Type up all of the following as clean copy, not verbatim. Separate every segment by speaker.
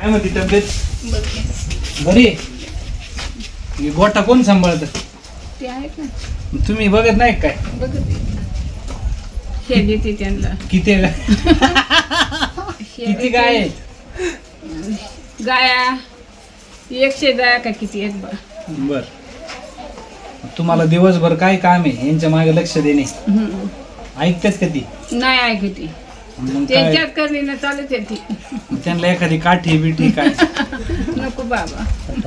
Speaker 1: काय म्हणते तब्येत बरी? गोटा कोण सांभाळत?
Speaker 2: ते आहेत ना.
Speaker 1: तुम्ही बघत नाही काय?
Speaker 2: हे देते त्यांना.
Speaker 1: किती किती गाय आहेत?
Speaker 2: गाया 110 का किती आहेत बा.
Speaker 1: बर. तुम्हाला दिवसभर काय काम आहे यांच्या मागे लक्ष देणे? ऐकतात का ती?
Speaker 2: नाही ऐकती.
Speaker 1: मग
Speaker 2: त्यांच्यात करणं चालत ती.
Speaker 1: त्यांना एखादी काठी बिठी काय?
Speaker 2: नको बाबा.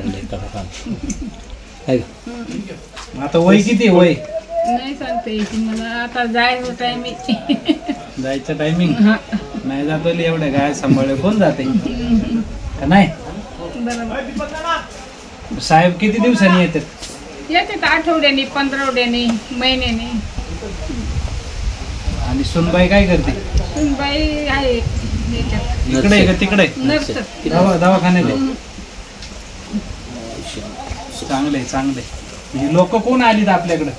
Speaker 1: आता वय किती वय?
Speaker 2: नाही सांगता येते मला. आता जायचं टायमिंग.
Speaker 1: जायचं टायमिंग नाही जातो. एवढ्या गाय सांभाळ कोण जाते का नाही?
Speaker 2: बरोबर.
Speaker 1: साहेब किती दिवसांनी येतात?
Speaker 2: येतात आठवड्याने, 15 महिन्याने.
Speaker 1: आणि सुनबाई काय करते?
Speaker 2: सुनबाई आहे
Speaker 1: इकडे आहे का तिकडे? दवाखान्यात आहे. चांगले चांगले. म्हणजे लोक कोण आलीत आपल्याकडे?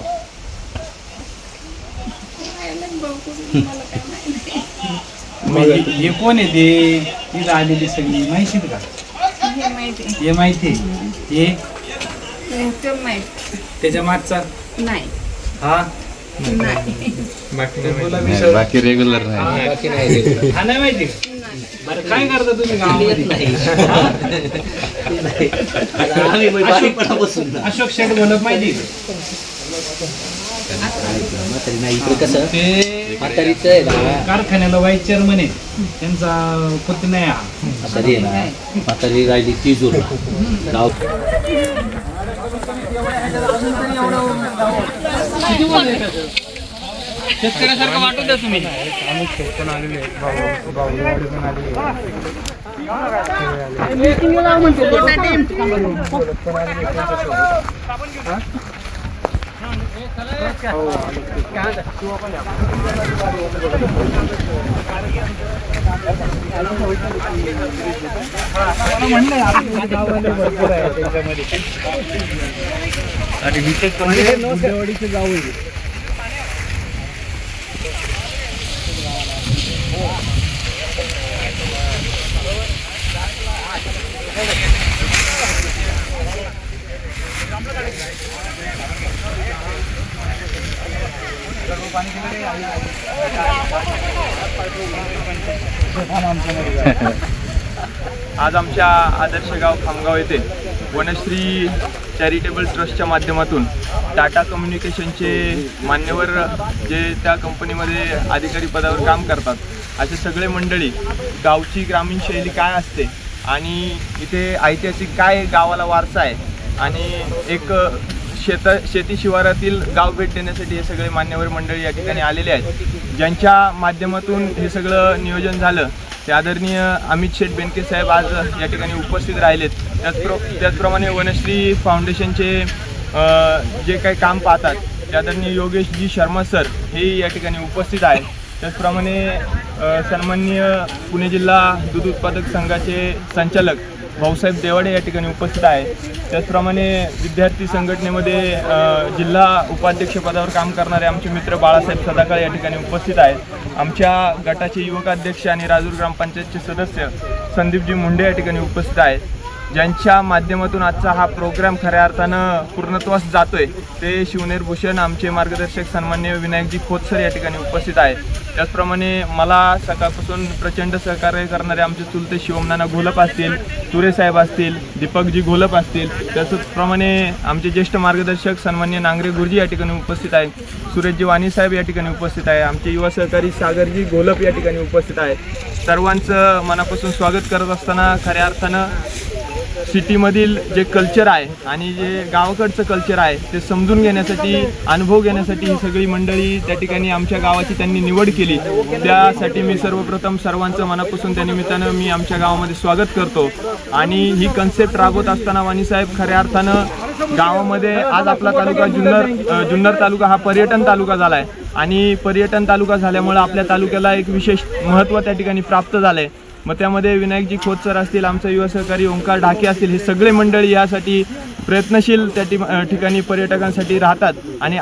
Speaker 1: हे कोण आहे ते? तिथं आलेली सगळी माहिती का? हे माहिती. हे त्याच्या मागचा
Speaker 2: नाही.
Speaker 1: हा
Speaker 3: बाकी रेग्युलर नाही.
Speaker 1: हा नाही माहिती का? बरं काय करता तुम्ही गावामध्ये? अशोक शेठ बोलत माहिती? ते कारखान्याला वाईस चेअरमन आहे. त्यांचा पती नाही हा.
Speaker 4: म्हातारी राहिली ती जोर गाव.
Speaker 1: शेतकऱ्यासारखं वाटत आहे तुम्ही?
Speaker 5: आज आमच्या आदर्श गाव खामगाव येथे वनश्री चॅरिटेबल ट्रस्टच्या माध्यमातून टाटा कम्युनिकेशनचे मान्यवर जे त्या कंपनीमध्ये अधिकारी पदावर काम करतात असे सगळे मंडळी गावची ग्रामीण शैली काय असते आणि इथे ऐतिहासिक काय गावाला वारसा आहे आणि एक शेती शिवारातील गाव भेट देण्यासाठी हे सगळे मान्यवर मंडळी या ठिकाणी आलेले आहेत. ज्यांच्या माध्यमातून हे सगळं नियोजन झालं ते आदरणीय अमित शेठ बेनके साहेब आज या ठिकाणी उपस्थित राहिलेत. त्याचप्रमाणे वनश्री फाउंडेशनचे जे काही काम पाहतात ते आदरणीय योगेशजी शर्मा सर हे या ठिकाणी उपस्थित आहेत. त्याचप्रमाणे सन्माननीय पुणे जिल्हा दूध उत्पादक संघाचे संचालक भाऊसाहेब देवाडे या ठिकाणी उपस्थित आहे. त्याचप्रमाणे विद्यार्थी संघटनेमध्ये जिल्हा उपाध्यक्षपदावर काम करणारे आमचे मित्र बाळासाहेब सदाकाळ या ठिकाणी उपस्थित आहेत. आमच्या गटाचे युवकाध्यक्ष आणि राजूर ग्रामपंचायतचे सदस्य संदीपजी मुंडे या ठिकाणी उपस्थित आहेत. ज्यांच्या माध्यमातून आजचा हा प्रोग्राम खऱ्या अर्थानं पूर्णत्वास जातोय ते शिवनेर भूषण आमचे मार्गदर्शक सन्माननीय विनायकजी खोत सर या ठिकाणी उपस्थित आहेत. त्याचप्रमाणे मला सकाळपासून प्रचंड सहकार्य करणारे आमचे चुलते शिवमनाना घोलप असतील, तुरे साहेब असतील, दीपकजी घोलप असतील. त्याचप्रमाणे आमचे ज्येष्ठ मार्गदर्शक सन्माननीय नांगरे गुरुजी या ठिकाणी उपस्थित आहेत. सुरेशजी वाणी साहेब या ठिकाणी उपस्थित आहे. आमचे युवा सहकारी सागरजी घोलप या ठिकाणी उपस्थित आहेत. सर्वांचं मनापासून स्वागत करत असताना खऱ्या अर्थानं सिटीमधील जे कल्चर आहे आणि जे गावाकडचं कल्चर आहे ते समजून घेण्यासाठी, अनुभव घेण्यासाठी ही सगळी मंडळी त्या ठिकाणी आमच्या गावाची त्यांनी निवड केली. त्यासाठी मी सर्वप्रथम सर्वांचं मनापासून त्या निमित्तानं मी आमच्या गावामध्ये स्वागत करतो. आणि ही कन्सेप्ट राबवत असताना वाणीसाहेब खऱ्या अर्थानं गावामध्ये आज आपला तालुका जुन्नर तालुका हा पर्यटन तालुका झाला आहे आणि पर्यटन तालुका झाल्यामुळे आपल्या तालुक्याला एक विशेष महत्त्व त्या ठिकाणी प्राप्त झालं आहे. मग त्यामध्ये विनायकजी खोत सर असतील, आमचा युवा सहकारी ओंकार ढाके असतील, हे सगळे मंडळी यासाठी प्रयत्नशील त्या ठिकाणी पर्यटकांसाठी राहतात. आणि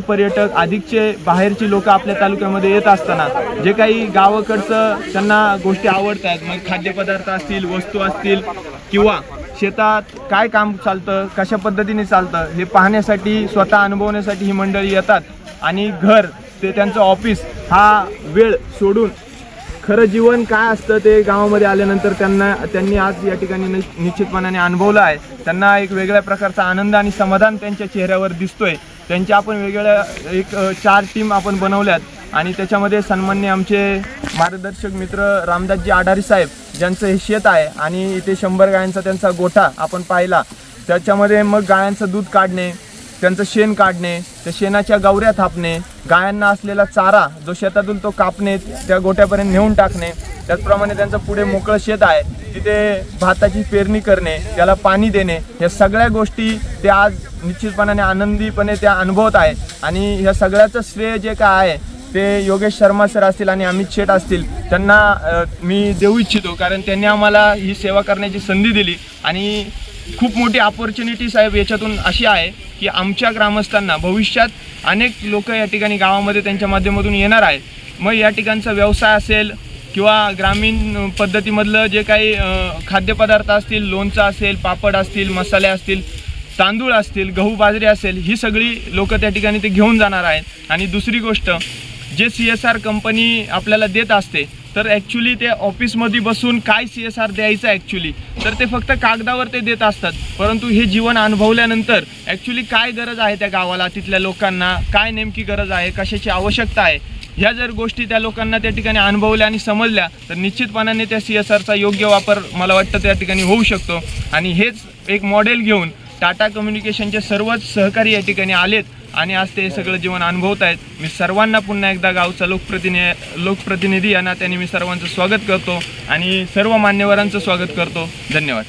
Speaker 5: अधिकचे बाहेरची लोक आपल्या तालुक्यामध्ये येत असताना जे काही गावाकडचं त्यांना गोष्टी आवडतात, मग खाद्यपदार्थ असतील, वस्तू असतील किंवा शेतात काय काम चालतं, कशा पद्धतीने चालतं हे पाहण्यासाठी, स्वतः अनुभवण्यासाठी ही मंडळी येतात. आणि घर ते त्यांचं ऑफिस हा वेळ सोडून खरं जीवन काय असतं ते गावामध्ये आल्यानंतर त्यांनी आज या ठिकाणी निश्चितपणाने अनुभवलं आहे. त्यांना एक वेगळ्या प्रकारचा आनंद आणि समाधान त्यांच्या चेहऱ्यावर दिसतोय. त्यांच्या आपण वेगवेगळ्या 4 टीम आपण बनवल्यात आणि त्याच्यामध्ये सन्मान्य आमचे मार्गदर्शक मित्र रामदासजी आढारी साहेब, ज्यांचं हे शेत आहे आणि इथे 100 गायांचा त्यांचा गोठा आपण पाहिला. त्याच्यामध्ये मग गायांचं दूध काढणे, त्यांचं शेण काढणे, त्या शेणाच्या गवऱ्या थापणे, गायांना असलेला चारा जो शेतातून तो कापणे, त्या गोठ्यापर्यंत नेऊन टाकणे. त्याचप्रमाणे त्यांचं पुढे मोकळं शेत आहे, तिथे भाताची पेरणी करणे, त्याला पाणी देणे, या सगळ्या गोष्टी ते आज निश्चितपणाने आनंदीपणे त्या अनुभवत आहे. आणि ह्या सगळ्याचं श्रेय जे काय आहे ते योगेश शर्मा सर असतील आणि अमित शेठ असतील, त्यांना मी देऊ इच्छितो. कारण त्यांनी आम्हाला ही सेवा करण्याची संधी दिली. आणि खूप मोठी अपॉर्च्युनिटी साहेब याच्यातून अशी आहे की आमच्या ग्रामस्थांना भविष्यात अनेक लोक या ठिकाणी गावामध्ये त्यांच्या माध्यमातून येणार आहेत. मग या ठिकाणचा व्यवसाय असेल किंवा ग्रामीण पद्धतीमधलं जे काही खाद्यपदार्थ असतील, लोणचं असेल, पापड असतील, मसाले असतील, तांदूळ असतील, गहू बाजरी असेल, ही सगळी लोक त्या ठिकाणी ते घेऊन जाणार आहेत. आणि दुसरी गोष्ट, जे CSR कंपनी आपल्याला देत असते तर ॲक्च्युली ते ऑफिसमध्ये बसून काय CSR द्यायचं ॲक्च्युली तर ते फक्त कागदावर ते देत असतात. परंतु हे जीवन अनुभवल्यानंतर ॲक्च्युली काय गरज आहे त्या गावाला, तिथल्या लोकांना काय नेमकी गरज आहे, कशाची आवश्यकता आहे, ह्या जर गोष्टी त्या लोकांना त्या ठिकाणी अनुभवल्या आणि समजल्या तर निश्चितपणाने त्या CSRचा योग्य वापर मला वाटतं त्या ठिकाणी होऊ शकतो. आणि हेच एक मॉडेल घेऊन टाटा कम्युनिकेशनचे सर्वच सहकारी या ठिकाणी आलेत आणि आज ते सगळं जीवन अनुभवत आहेत. मी सर्वांना पुन्हा एकदा गावचा लोकप्रतिनिधी या नात्याने मी सर्वांचं स्वागत करतो आणि सर्व मान्यवरांचं स्वागत करतो. धन्यवाद.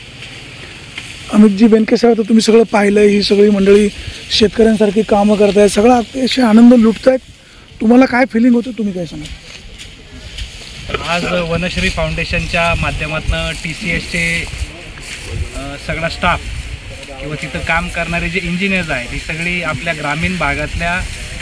Speaker 6: अमितजी बेनके साहेब, तर तुम्ही सगळं पाहिलं, ही सगळी मंडळी शेतकऱ्यांसारखी कामं करतायत, सगळं अतिशय आनंद लुटतायत. तुम्हाला काय फिलिंग होतं, तुम्ही काय सांगा?
Speaker 1: आज वनश्री फाउंडेशनच्या माध्यमातून TCSचे सगळा स्टाफ किंवा तिथं काम करणारे जे इंजिनियर्स आहेत ही सगळी आपल्या ग्रामीण भागातल्या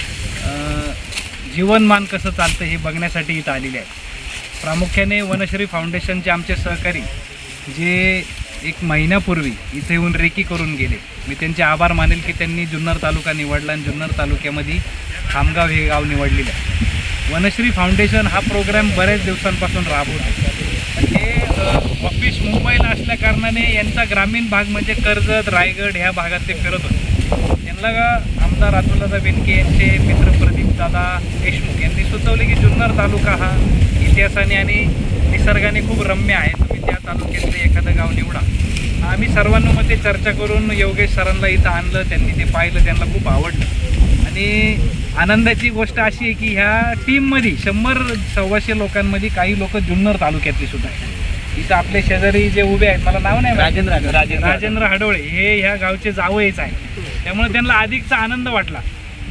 Speaker 1: जीवनमान कसं चालतं हे बघण्यासाठी इथं आलेले आहेत. प्रामुख्याने वनश्री फाउंडेशनचे आमचे सहकारी जे 1 महिन्यापूर्वी इथे येऊन रेकी करून गेले, मी त्यांचे आभार मानेल की त्यांनी जुन्नर तालुका निवडला आणि जुन्नर तालुक्यामध्ये खामगाव हे गाव निवडलेलं आहे. वनश्री फाउंडेशन हा प्रोग्राम बऱ्याच दिवसांपासून राबवतो. हे ऑफिस मुंबईला असल्या कारणाने यांचा ग्रामीण भाग म्हणजे कर्जत, रायगड ह्या भागात ते फिरत होते. त्यांना आमदार अतुलदादा बेनके यांचे मित्र प्रदीपदादा देशमुख यांनी सुचवले की जुन्नर तालुका हा इतिहासाने आणि निसर्गाने खूप रम्य आहे, तुम्ही त्या तालुक्यातले एखादं गाव निवडा. आम्ही सर्वांमध्ये चर्चा करून योगेश सरांना इथं आणलं, त्यांनी ते पाहिलं, त्यांना खूप आवडलं. आणि आनंदाची गोष्ट अशी आहे की ह्या टीममध्ये 100-125 लोकांमध्ये काही लोक जुन्नर तालुक्यातली सुद्धा आहेत. इथं आपले शेजारी जे उभे आहेत, मला नाव नाही, राजेंद्र हडोळे, हे ह्या गावचे जावईच आहे. त्यामुळे त्यांना अधिकचा आनंद वाटला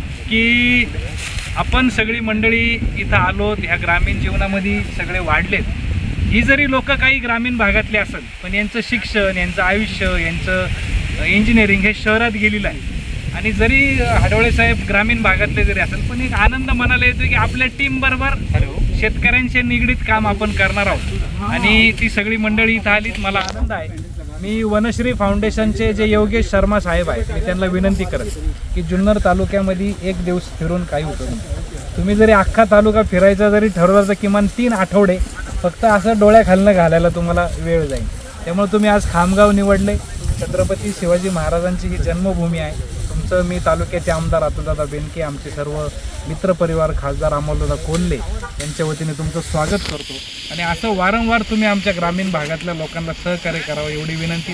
Speaker 1: की आपण सगळी मंडळी इथं आलोत, ह्या ग्रामीण जीवनामध्ये सगळे वाढलेत. ही जरी लोक काही ग्रामीण भागातले असेल पण यांचं शिक्षण, यांचं आयुष्य, यांचं इंजिनिअरिंग हे शहरात गेलेलं आहे. आणि जरी हडोळे साहेब ग्रामीण भागातले जरी असेल पण एक आनंद मनाला येतो की आपल्या टीम बरोबर शेतकऱ्यांशी निगडीत काम आपण करणार आहोत. आणि ती सगळी मंडळी इथं आलीत, मला आनंद आहे. मी वनश्री फाउंडेशनचे जे योगेश शर्मा साहेब आहेत, मी त्यांना विनंती करत की जुन्नर तालुक्यामध्ये 1 दिवस फिरून काही उपयोग नाही. तुम्ही जरी अख्खा तालुका फिरायचा जरी ठरवलं तर किमान 3 आठवडे फक्त असं डोळ्याखालनं घालायला तुम्हाला वेळ जाईल. त्यामुळे तुम्ही आज खामगाव निवडले. छत्रपती शिवाजी महाराजांची ही जन्मभूमी आहे. तुमचं मी तालुक्याचे आमदार अतुलदादा बेनके, आमचे सर्व मित्रपरिवार, खासदार अमोलदादा कोल्हे यांच्या वतीने तुमचं स्वागत करतो. आणि असं वारंवार तुम्ही आमच्या ग्रामीण भागातल्या लोकांना सहकार्य करावं एवढी विनंती.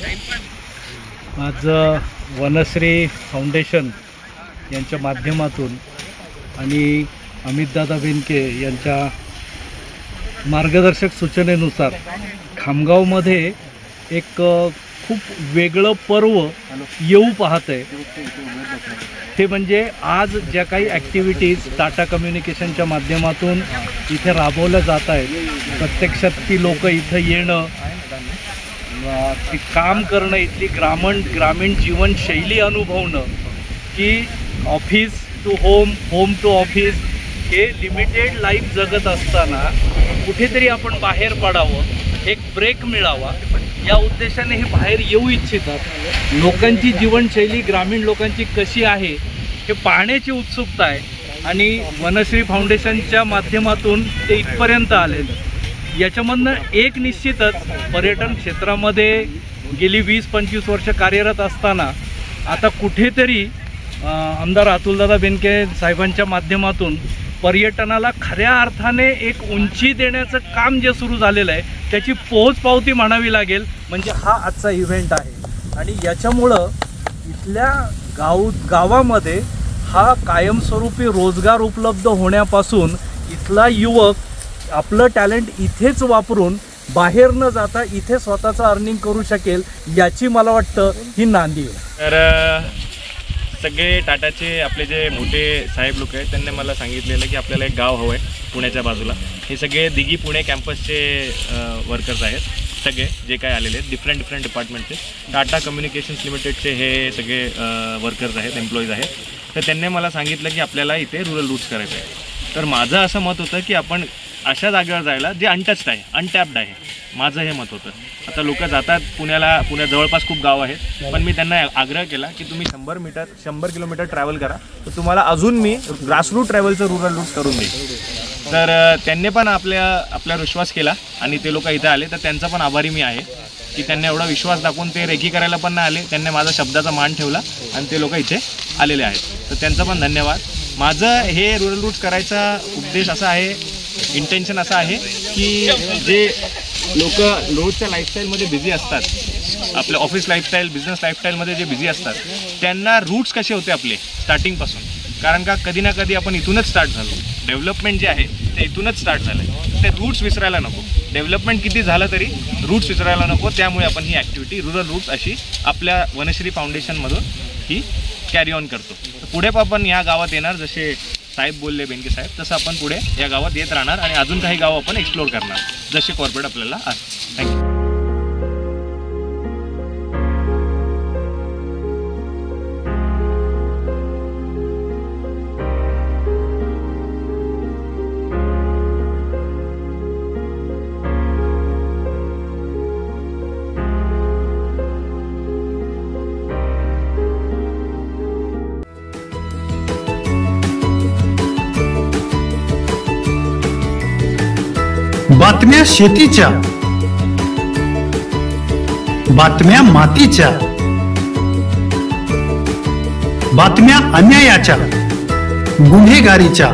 Speaker 1: धन्यवाद.
Speaker 7: आज वनश्री फाउंडेशन यांच्या माध्यमातून आणि अमितदादा बेनके यांच्या मार्गदर्शक सूचनेनुसार खामगावमध्ये एक खूप वेगळं पर्व येऊ पाहतंय ते म्हणजे आज ज्या काही ॲक्टिव्हिटीज टाटा कम्युनिकेशनच्या माध्यमातून इथे राबवल्या जात आहेत, प्रत्यक्षात ती लोक इथं येणं, ती काम करणं, इथली ग्रामीण जीवनशैली अनुभवणं, की office to home, home to office हे लिमिटेड लाईफ जगत असताना कुठेतरी आपण बाहेर पडावं, एक ब्रेक मिळावा या उद्देशाने हे बाहेर येऊ इच्छितात. लोकांची जीवनशैली, ग्रामीण लोकांची कशी आहे हे पाहण्याची उत्सुकता आहे आणि वनश्री फाउंडेशनच्या माध्यमातून ते इथपर्यंत आले. याच्यामधनं एक निश्चितच पर्यटन क्षेत्रामध्ये गेली 20-25 वर्ष कार्यरत असताना आता कुठेतरी आमदार अतुलदादा बेनके साहेबांच्या माध्यमातून पर्यटनाला खऱ्या अर्थाने एक उंची देण्याचं काम जे सुरू झालेलं आहे त्याची पोहोचपावती म्हणावी लागेल, म्हणजे हा आजचा इव्हेंट आहे. आणि याच्यामुळं इथल्या गावामध्ये हा कायमस्वरूपी रोजगार उपलब्ध होण्यापासून इथला युवक आपलं टॅलेंट इथेच वापरून बाहेर न जाता इथे स्वतःचं अर्निंग करू शकेल, याची मला वाटतं ही नांदी आहे.
Speaker 5: तर सगळे टाटाचे आपले जे मोठे साहेब लोक आहेत त्यांनी मला सांगितलेलं की आपल्याला एक गाव हवं आहे पुण्याच्या बाजूला. हे सगळे दिघी पुणे कॅम्पसचे वर्कर्स आहेत, सगळे जे काय आलेले आहेत डिफरंट डिपार्टमेंटचे. टाटा कम्युनिकेशन्स लिमिटेडचे हे सगळे वर्कर्स आहेत, एम्प्लॉईज आहेत. तर त्यांनी मला सांगितलं की आपल्याला इथे रुरल रूट्स करायचं आहे. तर माझं असं मत होतं की आपण अशा जागेवर जायला जे अनटच्ड आहे, अनटॅप्ड आहे, माझं हे मत होतं. आता लोक जातात पुण्यात जवळपास खूप गाव आहेत, पण मी त्यांना आग्रह केला की तुम्ही 100 किलोमीटर ट्रॅव्हल करा, तर तुम्हाला अजून मी ग्रासरूट ट्रॅव्हलचं रुरल रूट्स करून देईन. तर त्यांनी पण आपल्यावर विश्वास केला आणि ते लोक इथे आले. तर त्यांचा पण आभारी मी आहे की त्यांनी एवढा विश्वास दाखवून ते रेकी करायला पण नाही आले, त्यांनी माझा शब्दाचा मान ठेवला आणि ते लोक इथे आलेले आहेत. तर त्यांचा पण धन्यवाद. माझं हे रुरल रूट्स करायचा उद्देश असा आहे, इंटेन्शन असं आहे की जे लोक रोजच्या लाईफस्टाईलमध्ये बिझी असतात, आपल्या ऑफिस लाईफस्टाईल, बिझनेस लाईफस्टाईलमध्ये जे बिझी असतात, त्यांना रूट्स कसे होते आपले स्टार्टिंगपासून. कारण का कधी ना कधी आपण इथूनच स्टार्ट झालो, डेव्हलपमेंट जे आहे ते इथूनच स्टार्ट झालं आहे. ते रूट्स विसरायला नको, डेव्हलपमेंट किती झालं तरी रूट्स विसरायला नको. त्यामुळे आपण ही ॲक्टिव्हिटी रुरल रूट्स अशी आपल्या वनश्री फाउंडेशनमधून ही कॅरी ऑन करतो. पुढे आपण या गावात येणार, जसे साहेब बोलले बेनके साहेब, तसं आपण पुढे या गावात येत राहणार आणि अजून काही गाव आपण एक्सप्लोर करणार जसे कॉर्पोरेट आपल्याला आहे. थँक्यू.
Speaker 8: बातम्या शेतीच्या, बातम्या मातीच्या, बातम्या अन्यायाच्या, गुन्हेगारीच्या,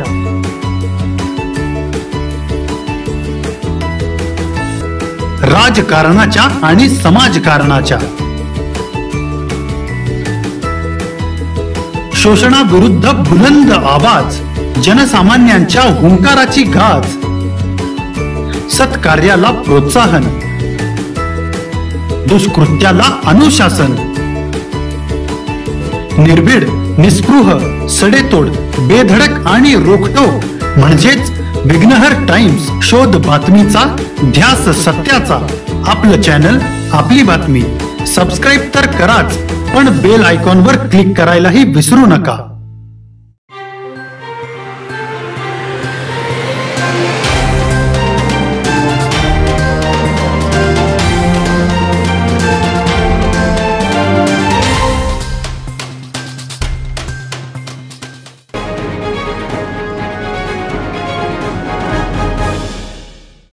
Speaker 8: राजकारणाच्या आणि समाजकारणाच्या, शोषणाविरुद्ध बुलंद आवाज, जनसामान्यांच्या हुंकाराची गाज, सत्कार्याला प्रोत्साहन, दुष्कृत्याला अनुशासन, निर्भीड, निस्पृह, सडेतोड, बेधडक आणि रोखटोक म्हणजेच विघ्नहर टाइम्स. शोध बातमीचा, ध्यास सत्याचा. आपलं चॅनल, आपली बातमी. सबस्क्राईब तर कराच, पण बेल आयकॉनवर क्लिक करायलाही विसरू नका.